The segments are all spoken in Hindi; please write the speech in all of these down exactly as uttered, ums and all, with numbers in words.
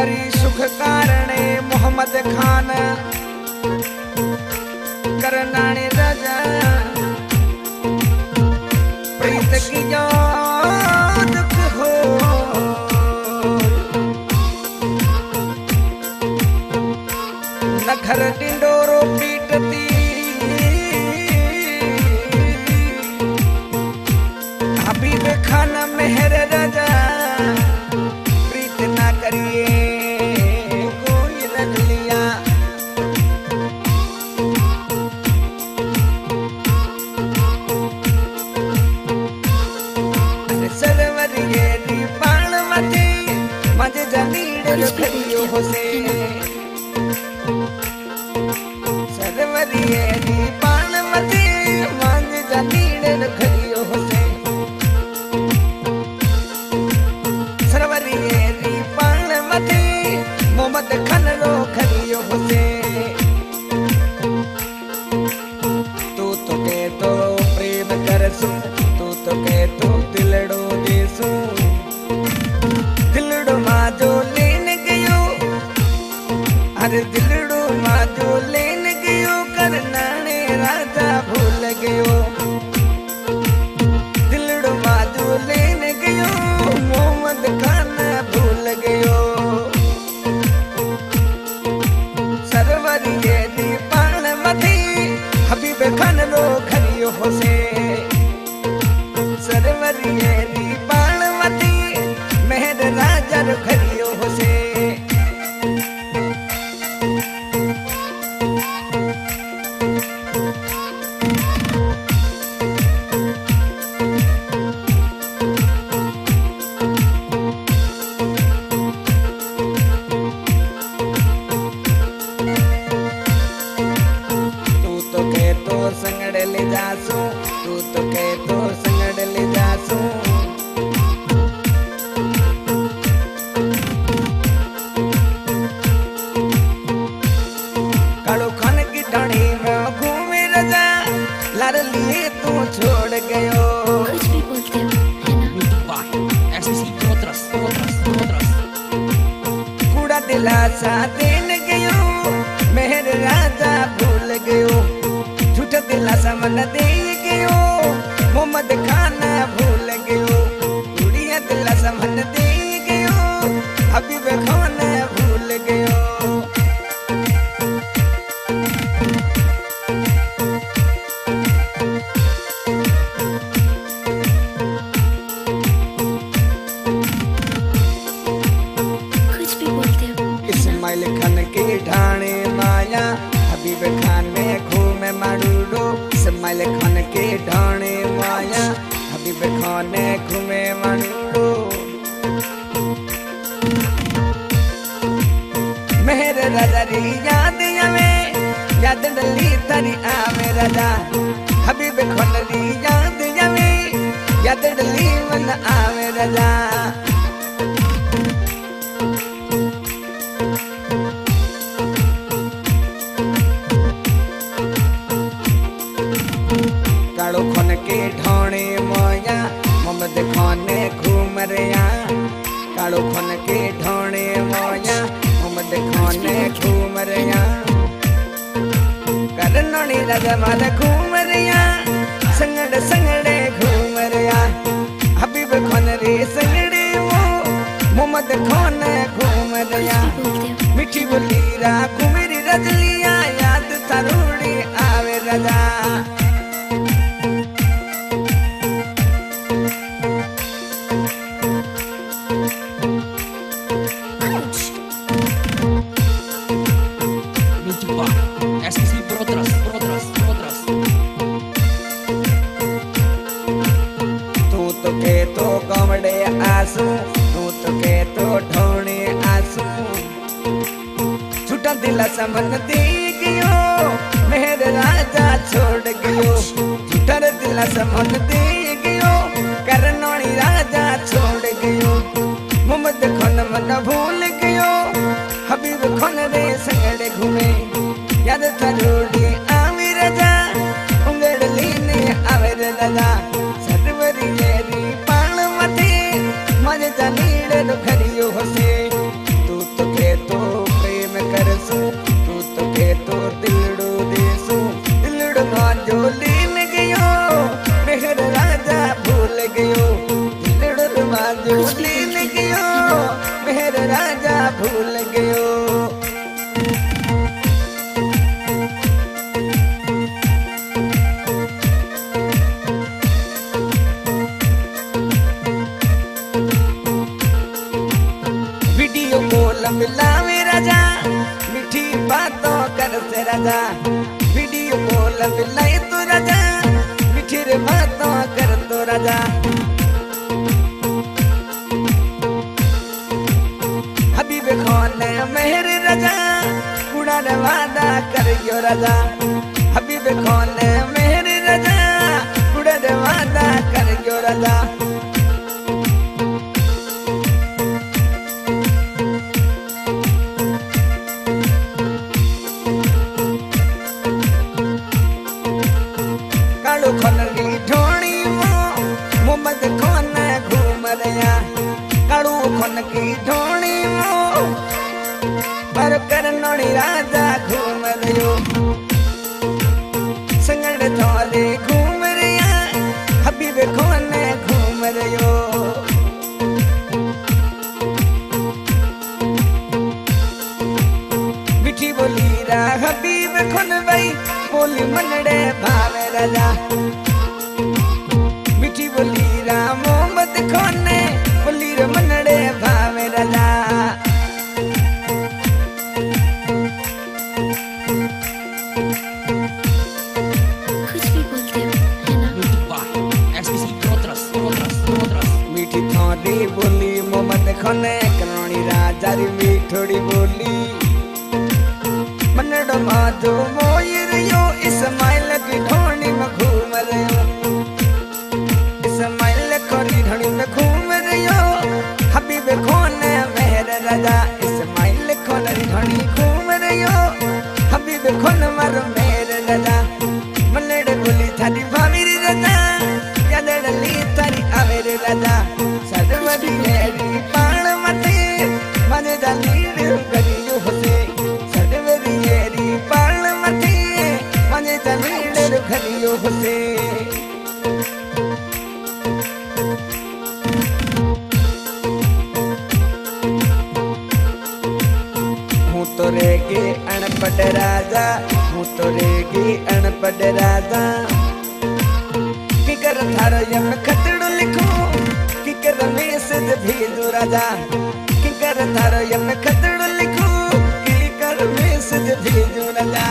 करी सुख कारणे मोहम्मद खान करनाने राजा प्रीत की जो दुख हो नखर टिंडोरो पीटती हबीब खान मेहर राजा प्रीत ना करिए कोई रजलिया सरवरिये दी बाण मते मजे जमीड़ खड़ियो होसे सरवरिये दी बाण मते मजे जमीड़ खड़ियो होसे सरवरिये दी बाण मते मोहम्मद खान रो खड़ियो होसे तू तो के तो प्रेम करसू तू तो के तो दिलड़ो देसू दिलड़ो माजो लेन गयो अरे दिलड़ो माजो लेन गयो करनाने राजा भूल गयो दिलड़ो माजो लेन गयो मोहम्मद खान भूल गयो सरवरिये दी बाण मथे हबीब खान रो खरियो होसे सरवरिये दी बाण मती मेहर राजा रो खरियो होसे तू तो के तो संगड़ ले जासू तू तो के तो संगड़ ले जासू कालो खान की ढाणी में घूमे रजा लार लिए तू छोड़ गयो कुछ भी बोलते हो है ना ऐसे सी प्रोत्रस प्रोत्रस प्रोत्रस कूड़ा दिलासा देन गयो मेहर राजा भूल गयो झूठा दिलासा मन दे गयो मोहम्मद खान भूल गयो कुड़िया दिलासा मन दे गयो हबीब खान भूल गयो कुछ भी बोलते हो इस्माइल खान के ढाणे माया हबीब खान में घूमे माडूडो इस्माइल खान के ढाणे माया हबीब खान घूमे माडूडो मेहर राजा री याद आवे याद डली तारी आवे राजा हबीब खान री याद आवे याद डली मन आवे राजा कालो खान के ढाणे माया मोहम्मद खान घूम रया कालो खान के ढाणे माया मोहम्मद खान घूम रया करनानी राजा माल घूम रया संगड़ संगड़े घूम रया हबीब खान रे संगड़े वो मोहम्मद खान घूम रया मिठी बोली रा कुमेरी रजलिया याद तरोड़ी आवे राजा ऐसे सी प्रोत्रस प्रोत्रस प्रोत्रस तू तो के तो कमड़े आसू तू तो के तो ढोणे आसू छुटा दिला समन दे गयो मेहर राजा छोड़ गयो छुटा दिला समन दे गयो करनानी राजा छोड़ गयो मोहम्मद खान मन भूल गयो हबीब खान रे संगड़े घूमे याद तरोड़ी आवे राजा उंगड़ली ने आवे राजा सरवरिये री बाण मते मजे जमीड़ खड़ियो होसे तू तो के गयो। वीडियो कॉल मिलावे राजा, मीठी बातों कर से राजा। वीडियो कॉल मिलाए तो राजा, मीठी रे बातों कर तो राजा। हबीब खान मेहर राजा, उड़ान वादा करियो राजा। हबीब खान मेहर राजा, उड़ान वादा करियो राजा। कालू खनरी ढोणी मोहम्मद खान घूम रहा। कालू खन की ढोणी पर करनोड़ी राजा घूम रहो। संगड़ थोले घूम रहा, हबीब खान घूम रहो। मिठी बोली रा हबीब खान भाई, बोली मनड़े भावे राजा। मिठी बोली रा मोहम्मद खान, बोली रे मनड़े भावे राजा। कुछ भी बोलते हो है ना। Music by S P C Protras, Protras, Protras. मीठी थोड़ी बोली मोहम्मद खान, करनोड़ी राजा री मीठोड़ी बोली। मनड़ो माधो मोयर यो, इस्माइल की ढोणी में घूम रहो। इस्माइल खोरी ढोणी में घूम रहो, हबीब खान मेहर राजा। इस्माइल खोरी ढोणी घूम रहो, हबीब खान मर मेहर राजा। मनड़ बोली थारी भावीरी राजा, यादड़ ली थारी आवेरी राजा। सदवरी मेरी पाण मते, मजे जाली गरियो होसे। सदवरी मेरी पाण मते, मजे जाली गरियो होसे। हूँ तो रेगे अनपढ़ राजा, हूँ तो रेगे अनपढ़ राजा। की कर थारो यम खतड़ो लिखो, की कर मैसेज भेजो राजा। की कर थारो यम खतड़ो लिखो, की कर मैसेज भेजो राजा।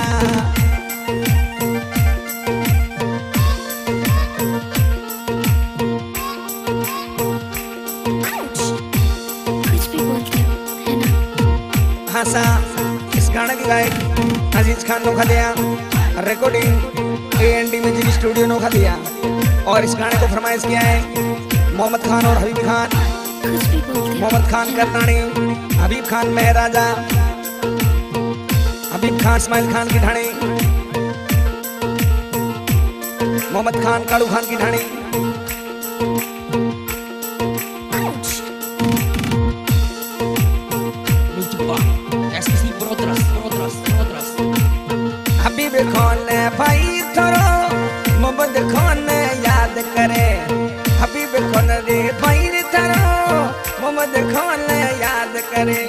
कुछ भी बोलते हो है ना। हाँ सा इस गाने की गायक अजीज खान नोखा दिया, recording A N D music studio Nokha दिया। और इस गाने को फरमाइश किया है मोहम्मद खान और हबीब खान। कुछ भी बोलते हो। मोहम्मद खान करनाणी, हबीब खान महराजा। हबीब खान इस्माइल खान की ढाणी, मोहम्मद खान कालू खान की ढाणी। Music by S P C Protras, Protras, Protras. हबीब खान भाई थोरो मोहम्मद खान याद करे। हबीब खान रे भाई रे थोरो मोहम्मद खान याद करे।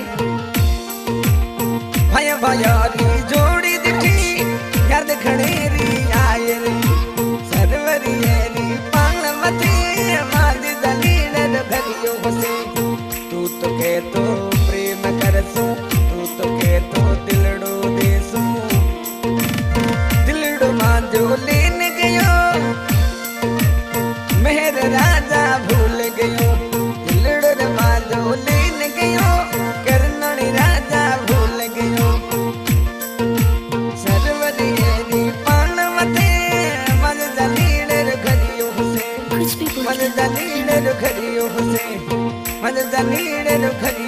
भाई भाई जोड़ी दिखी याद खड़ेरी आए रे। सरवरी री पाण मथे, मादी दलील भरियो होसे। तू तो के तो प्रेम करसो, तू तो के तो दिलड़ो देसो। दिलड़ो मांझो लेन गयो, मेहर राजा भूल गयो। दिलड़ो रे मांझो लेन गयो, करनोड़ी राजा भूल गयो। सरवरी री पाण मथे, मज दलील घरियो होसे। कुछ भी मज बोलते हो। दलील घरियो होसे, मज दलील घरियो